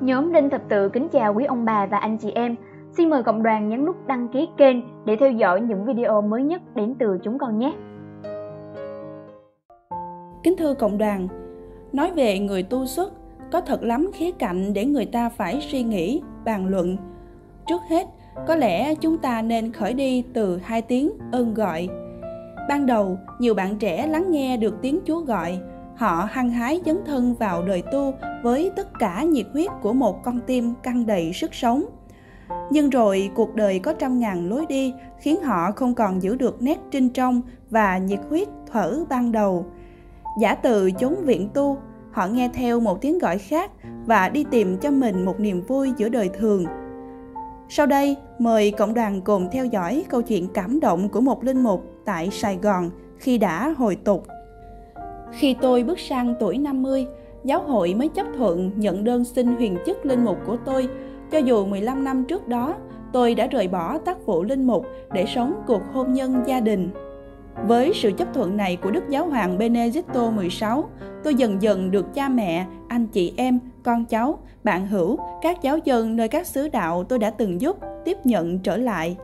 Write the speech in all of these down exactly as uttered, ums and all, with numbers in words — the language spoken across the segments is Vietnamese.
Nhóm Đinh Thập Tự kính chào quý ông bà và anh chị em. Xin mời cộng đoàn nhấn nút đăng ký kênh để theo dõi những video mới nhất đến từ chúng con nhé. Kính thưa cộng đoàn, nói về người tu xuất, có thật lắm khía cạnh để người ta phải suy nghĩ, bàn luận. Trước hết, có lẽ chúng ta nên khởi đi từ hai tiếng ơn gọi. Ban đầu, nhiều bạn trẻ lắng nghe được tiếng Chúa gọi. Họ hăng hái dấn thân vào đời tu với tất cả nhiệt huyết của một con tim căng đầy sức sống. Nhưng rồi cuộc đời có trăm ngàn lối đi khiến họ không còn giữ được nét trinh trong và nhiệt huyết thuở ban đầu. Giả từ chốn viện tu, họ nghe theo một tiếng gọi khác và đi tìm cho mình một niềm vui giữa đời thường. Sau đây, mời cộng đoàn cùng theo dõi câu chuyện cảm động của một linh mục tại Sài Gòn khi đã hồi tục. Khi tôi bước sang tuổi năm mươi, giáo hội mới chấp thuận nhận đơn xin huyền chức linh mục của tôi, cho dù mười lăm năm trước đó tôi đã rời bỏ tác vụ linh mục để sống cuộc hôn nhân gia đình. Với sự chấp thuận này của Đức Giáo hoàng Benedicto mười sáu, tôi dần dần được cha mẹ, anh chị em, con cháu, bạn hữu, các giáo dân nơi các xứ đạo tôi đã từng giúp tiếp nhận trở lại.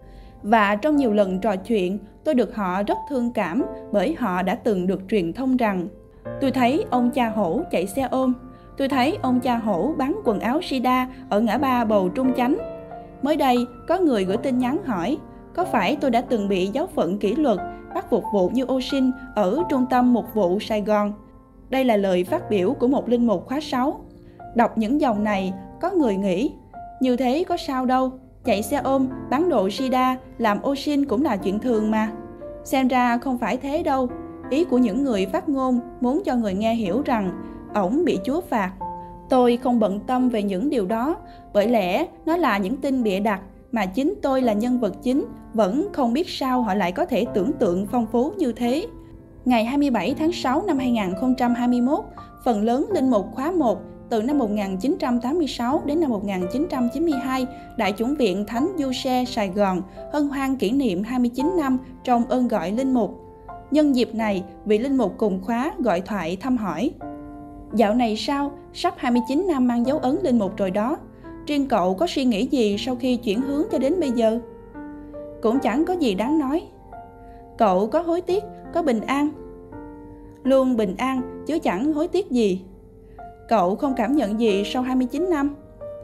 Và trong nhiều lần trò chuyện, tôi được họ rất thương cảm bởi họ đã từng được truyền thông rằng tôi thấy ông cha hổ chạy xe ôm, tôi thấy ông cha hổ bán quần áo sida ở ngã ba Bầu Trung Chánh. Mới đây, có người gửi tin nhắn hỏi, có phải tôi đã từng bị giáo phận kỷ luật, bắt phục vụ như ô sin ở trung tâm mục vụ Sài Gòn? Đây là lời phát biểu của một linh mục khóa sáu. Đọc những dòng này, có người nghĩ, như thế có sao đâu, chạy xe ôm, bán đồ sida, làm ô sin cũng là chuyện thường mà. Xem ra không phải thế đâu. Ý của những người phát ngôn muốn cho người nghe hiểu rằng ổng bị Chúa phạt. Tôi không bận tâm về những điều đó, bởi lẽ nó là những tin bịa đặt mà chính tôi là nhân vật chính vẫn không biết sao họ lại có thể tưởng tượng phong phú như thế. Ngày hai mươi bảy tháng sáu năm hai nghìn không trăm hai mươi mốt, phần lớn linh mục khóa một từ năm một nghìn chín trăm tám mươi sáu đến năm một nghìn chín trăm chín mươi hai, Đại chủng viện Thánh Giuse Sài Gòn hân hoan kỷ niệm hai mươi chín năm trong ơn gọi linh mục. Nhân dịp này, vị linh mục cùng khóa gọi thoại thăm hỏi. Dạo này sao, sắp hai mươi chín năm mang dấu ấn linh mục rồi đó. Riêng cậu có suy nghĩ gì sau khi chuyển hướng cho đến bây giờ? Cũng chẳng có gì đáng nói. Cậu có hối tiếc, có bình an? Luôn bình an, chứ chẳng hối tiếc gì. Cậu không cảm nhận gì sau hai mươi chín năm?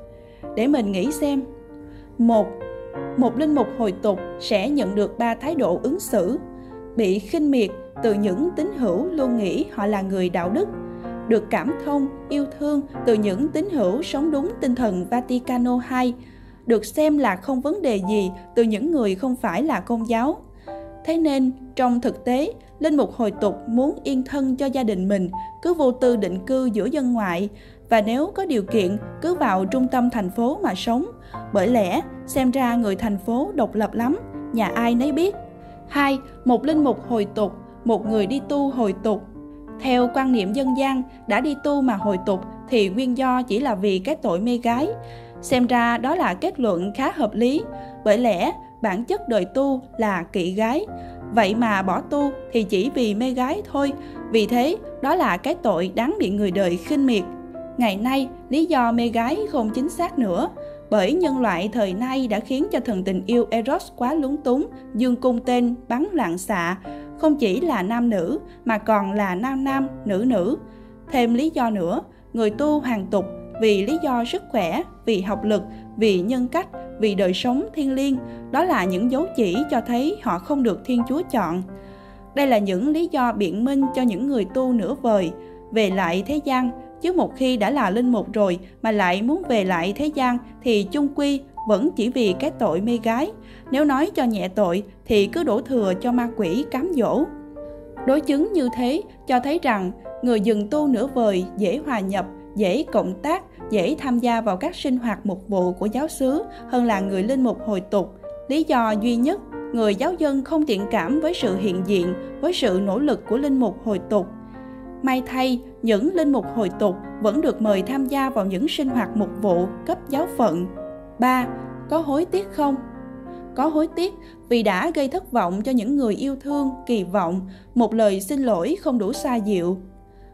Để mình nghĩ xem. Một, một linh mục hồi tục sẽ nhận được ba thái độ ứng xử. Bị khinh miệt từ những tín hữu luôn nghĩ họ là người đạo đức. Được cảm thông, yêu thương từ những tín hữu sống đúng tinh thần Vaticano hai. Được xem là không vấn đề gì từ những người không phải là Công giáo. Thế nên, trong thực tế, linh mục hồi tục muốn yên thân cho gia đình mình, cứ vô tư định cư giữa dân ngoại, và nếu có điều kiện, cứ vào trung tâm thành phố mà sống. Bởi lẽ, xem ra người thành phố độc lập lắm, nhà ai nấy biết. Hai, một linh mục hồi tục, một người đi tu hồi tục. Theo quan niệm dân gian, đã đi tu mà hồi tục thì nguyên do chỉ là vì cái tội mê gái. Xem ra đó là kết luận khá hợp lý, bởi lẽ bản chất đời tu là kỵ gái. Vậy mà bỏ tu thì chỉ vì mê gái thôi, vì thế đó là cái tội đáng bị người đời khinh miệt. Ngày nay, lý do mê gái không chính xác nữa, bởi nhân loại thời nay đã khiến cho thần tình yêu Eros quá lúng túng, dương cung tên, bắn loạn xạ, không chỉ là nam nữ mà còn là nam nam, nữ nữ. Thêm lý do nữa, người tu hoàn tục vì lý do sức khỏe, vì học lực, vì nhân cách, vì đời sống thiêng liêng, đó là những dấu chỉ cho thấy họ không được Thiên Chúa chọn. Đây là những lý do biện minh cho những người tu nửa vời, về lại thế gian, chứ một khi đã là linh mục rồi mà lại muốn về lại thế gian thì chung quy vẫn chỉ vì cái tội mê gái. Nếu nói cho nhẹ tội thì cứ đổ thừa cho ma quỷ cám dỗ. Đối chứng như thế cho thấy rằng người dừng tu nửa vời dễ hòa nhập, dễ cộng tác, dễ tham gia vào các sinh hoạt mục vụ của giáo xứ hơn là người linh mục hồi tục. Lý do duy nhất, người giáo dân không thiện cảm với sự hiện diện, với sự nỗ lực của linh mục hồi tục. May thay, những linh mục hồi tục vẫn được mời tham gia vào những sinh hoạt mục vụ cấp giáo phận. Ba. Có hối tiếc không? Có hối tiếc vì đã gây thất vọng cho những người yêu thương, kỳ vọng, một lời xin lỗi không đủ xoa dịu.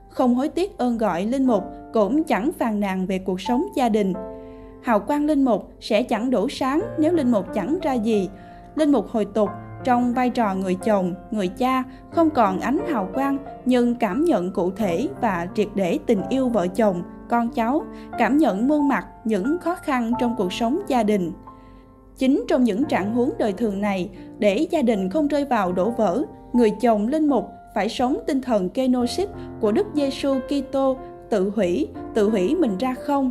không hối tiếc ơn gọi linh mục, cũng chẳng phàn nàn về cuộc sống gia đình. Hào quang linh mục sẽ chẳng đủ sáng nếu linh mục chẳng ra gì. Linh mục hồi tục trong vai trò người chồng, người cha không còn ánh hào quang, nhưng cảm nhận cụ thể và triệt để tình yêu vợ chồng, con cháu, cảm nhận muôn mặt những khó khăn trong cuộc sống gia đình. Chính trong những trạng huống đời thường này, để gia đình không rơi vào đổ vỡ, người chồng linh mục phải sống tinh thần kenosis của Đức Giêsu Kitô, tự hủy, tự hủy mình ra không.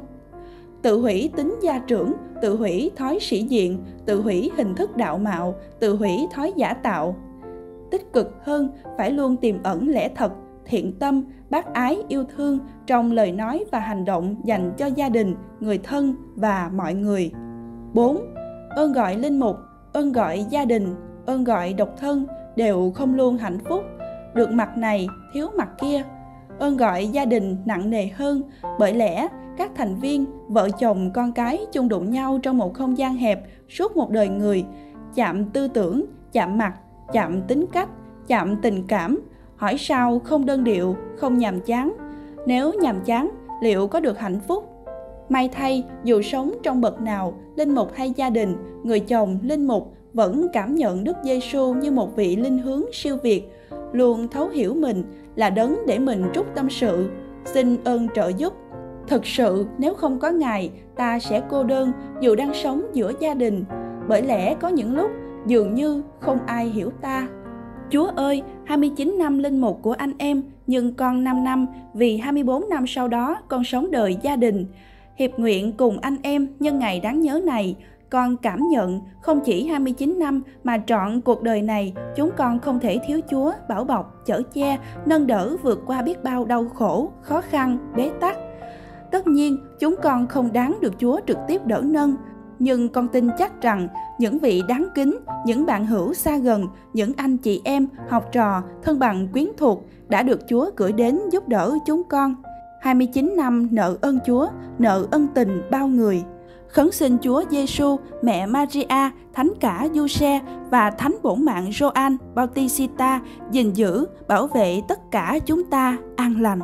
Tự hủy tính gia trưởng, tự hủy thói sĩ diện, tự hủy hình thức đạo mạo, tự hủy thói giả tạo. Tích cực hơn, phải luôn tiềm ẩn lẽ thật, thiện tâm, bác ái, yêu thương trong lời nói và hành động dành cho gia đình, người thân và mọi người. bốn. Ơn gọi linh mục, ơn gọi gia đình, ơn gọi độc thân đều không luôn hạnh phúc. Được mặt này, thiếu mặt kia. Ơn gọi gia đình nặng nề hơn, bởi lẽ các thành viên, vợ chồng, con cái chung đụng nhau trong một không gian hẹp suốt một đời người, chạm tư tưởng, chạm mặt, chạm tính cách, chạm tình cảm. Hỏi sao không đơn điệu, không nhàm chán? Nếu nhàm chán, liệu có được hạnh phúc? May thay, dù sống trong bậc nào, linh mục hay gia đình, người chồng, linh mục vẫn cảm nhận Đức Giêsu như một vị linh hướng siêu việt, luôn thấu hiểu mình, là đấng để mình trút tâm sự, xin ơn trợ giúp. Thực sự, nếu không có Ngài, ta sẽ cô đơn dù đang sống giữa gia đình, bởi lẽ có những lúc dường như không ai hiểu ta. Chúa ơi, hai mươi chín năm linh mục của anh em, nhưng con năm năm, vì hai mươi bốn năm sau đó con sống đời gia đình. Hiệp nguyện cùng anh em nhân ngày đáng nhớ này, con cảm nhận không chỉ hai mươi chín năm mà trọn cuộc đời này, chúng con không thể thiếu Chúa bảo bọc, chở che, nâng đỡ vượt qua biết bao đau khổ, khó khăn, bế tắc. Tất nhiên, chúng con không đáng được Chúa trực tiếp đỡ nâng, nhưng con tin chắc rằng những vị đáng kính, những bạn hữu xa gần, những anh chị em, học trò, thân bằng quyến thuộc đã được Chúa gửi đến giúp đỡ chúng con. hai mươi chín năm nợ ơn Chúa, nợ ân tình bao người. Khấn xin Chúa Giêsu, mẹ Maria, thánh cả Giuse và thánh bổn mạng Gioan Bautista gìn giữ, bảo vệ tất cả chúng ta an lành.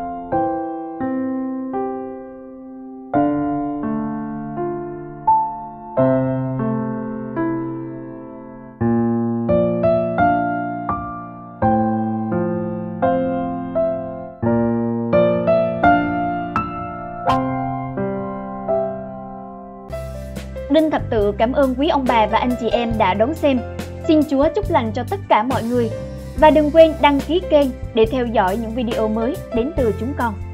Đinh Thập Tự cảm ơn quý ông bà và anh chị em đã đón xem. Xin Chúa chúc lành cho tất cả mọi người. Và đừng quên đăng ký kênh để theo dõi những video mới đến từ chúng con.